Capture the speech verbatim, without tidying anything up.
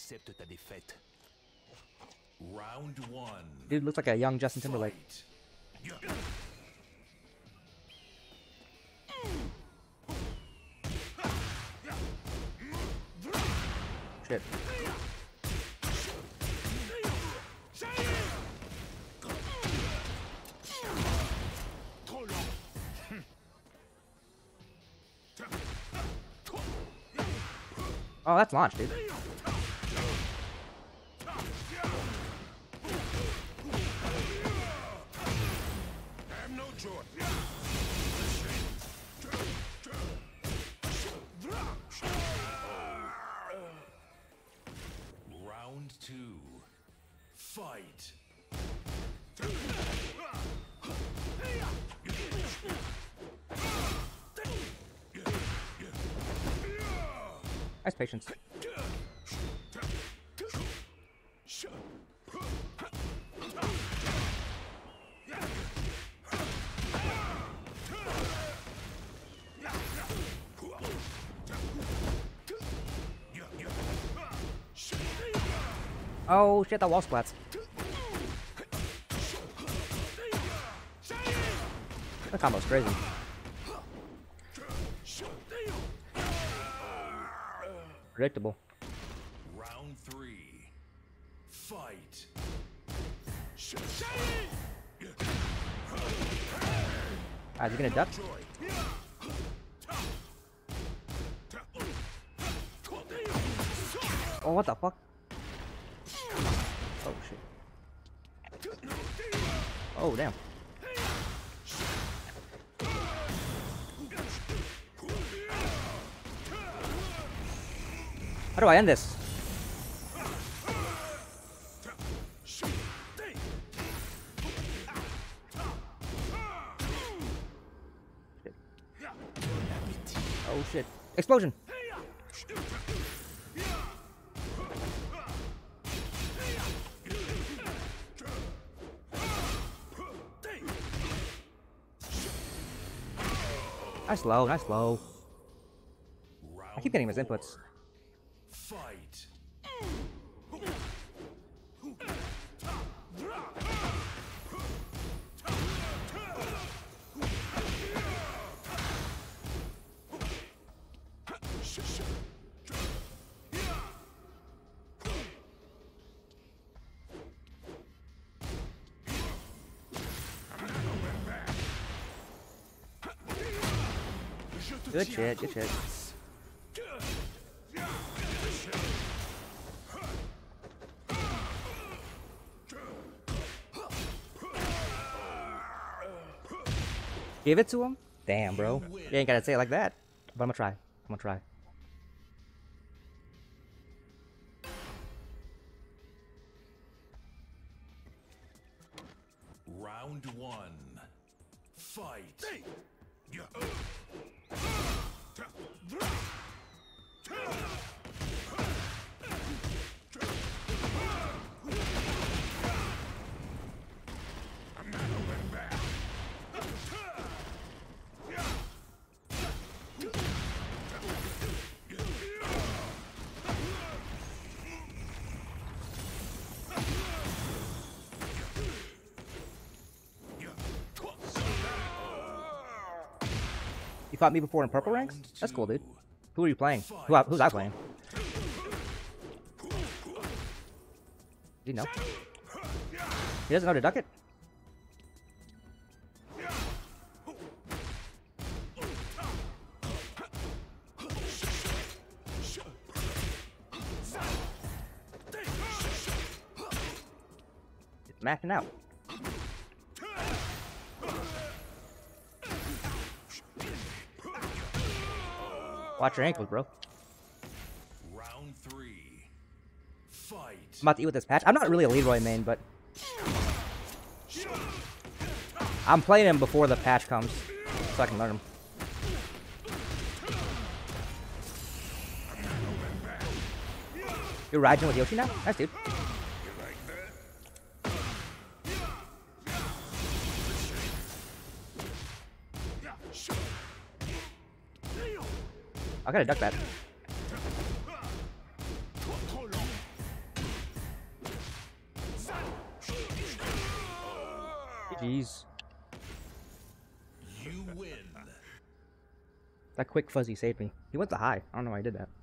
accepte ta défaite. Round one. Dude looks like a young Justin Timberlake. Shit. Oh, that's launch, dude. Round two. Fight. Nice patience. Oh shit, that wall splats. That combo's crazy. Predictable. Round three. Fight. Ah, is he gonna duck? Oh, what the fuck? Oh shit. Oh damn. How do I end this? Shit. Oh shit. Explosion! Nice low, nice low. I keep getting his inputs. Fight. Good shit, good shit. Give it to him? Damn, bro. You ain't gotta say it like that. But I'm gonna try. I'm gonna try. Round one. Fight. You fought me before in purple ranks? That's cool, dude. Who are you playing? Who I, who's I playing? Do you know? He doesn't know to duck it? It's maxing out. Watch your ankles, bro. Round three. Fight. I'm about to eat with this patch. I'm not really a Leroy main, but I'm playing him before the patch comes, so I can learn him. You're riding with Yoshi now? Nice, dude. I gotta duck that. Jeez. You win. That quick fuzzy saved me. He went to high. I don't know why he did that.